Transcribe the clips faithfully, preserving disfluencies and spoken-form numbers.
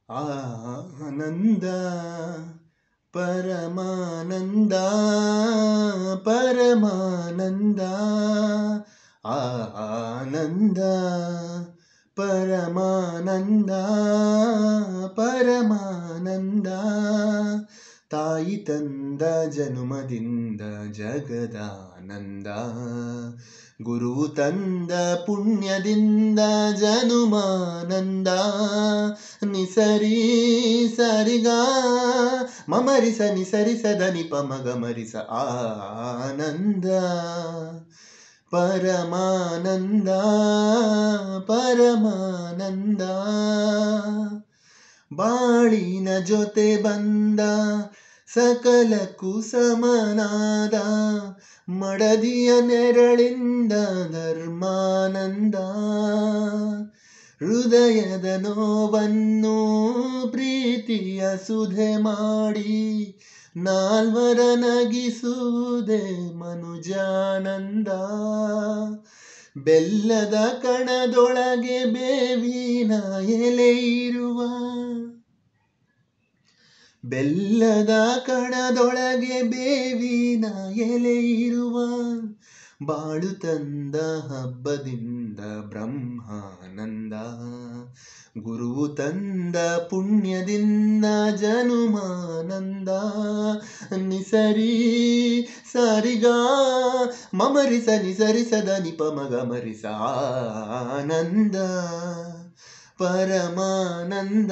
ಆನಂದ ಪರಮಾನಂದ ಪರಮಾನಂದ ಆನಂದ ಪರಮಾನಂದ ಪರಮಾನಂದ ತಾಯಿ ತಂದ ಜನುಮದಿಂದ ಜಗದಾನಂದ ಗುರು ತಂದ ಪುಣ್ಯದಿಂದ ಜನುಮಾನಂದ ನಿಸರಿ ಸರಿಗ ಮಮರಿಸ ನಿಸರಿಸ ದನಿಪ ಮಗ ಮರಿಸ ಆನಂದ ಪರಮಾನಂದ ಪರಮಾನಂದ ಬಾಳಿನ ಜೊತೆ ಬಂದ ಸಕಲ ಕುಸಮನಾದ ಮಡದಿಯ ನೆರಳಿಂದ ಧರ್ಮಾನಂದ ಹೃದಯದ ನೋವನ್ನು ಪ್ರೀತಿಯ ಸುಧೆ ಮಾಡಿ ನಾಲ್ವರ ನಗಿಸುವುದೇ ಮನುಜಾನಂದ ಬೆಲ್ಲದ ಕಣದೊಳಗೆ ಬೇವಿನ ಎಲೆ ಇರುವ ಬೆಲ್ಲದ ಕಣದೊಳಗೆ ಬೇವಿನ ಎಲೆ ಇರುವ ಬಾಳು ತಂದ ಹಬ್ಬದಿಂದ ಬ್ರಹ್ಮಾನಂದ ಗುರು ತಂದ ಪುಣ್ಯದಿಂದ ಜನುಮಾನಂದ ನಿಸರಿ ಸರಿಗ ಮಮರಿಸ ನಿಸರಿಸದ ನಿಪ ಮಗ ಮರಿಸ ಆನಂದ ಪರಮಾನಂದ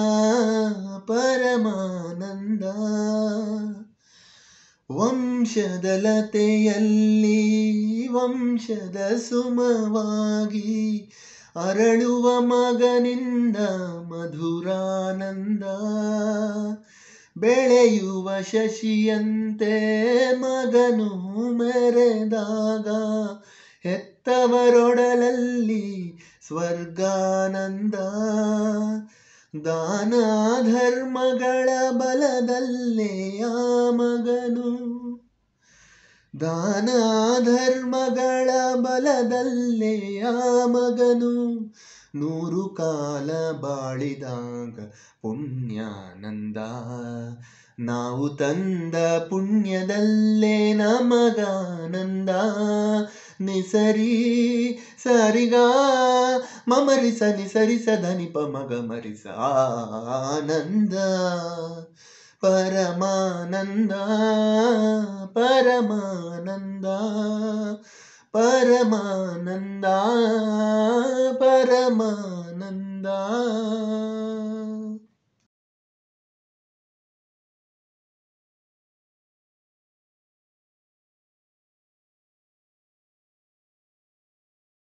ಪರಮಾನಂದ ವಂಶದ ಲತೆಯಲ್ಲಿ ವಂಶದ ಸುಮವಾಗಿ ಅರಳುವ ಮಗನಿಂದ ಮಧುರಾನಂದ ಬೆಳೆಯುವ ಶಶಿಯಂತೆ ಮಗನು ಮೆರೆದಾಗ ಹೆತ್ತವರೊಡಲಲ್ಲಿ ಸ್ವರ್ಗಾನಂದ ದಾನ ಧರ್ಮಗಳ ಬಲದಲ್ಲೇ ಆ ಮಗನು ದಾನ ಧರ್ಮಗಳ ಬಲದಲ್ಲೇ ಆ ಮಗನು ನೂರು ಕಾಲ ಬಾಳಿದಾಗ ಪುಣ್ಯಾನಂದ ನಾವು ತಂದ ಪುಣ್ಯದಲ್ಲೇ ನಮಗಾನಂದ ನಿಸರಿ ಸರಿಗ ಮಮರಿಸ ನಿಸರಿಸ ಧನಿಪ ಮಗ ಮರಿಸ ಆನಂದ ಪರಮಾನಂದ ಪರಮಾನಂದ ಪರಮಾನಂದ ಪರಮಾನಂದ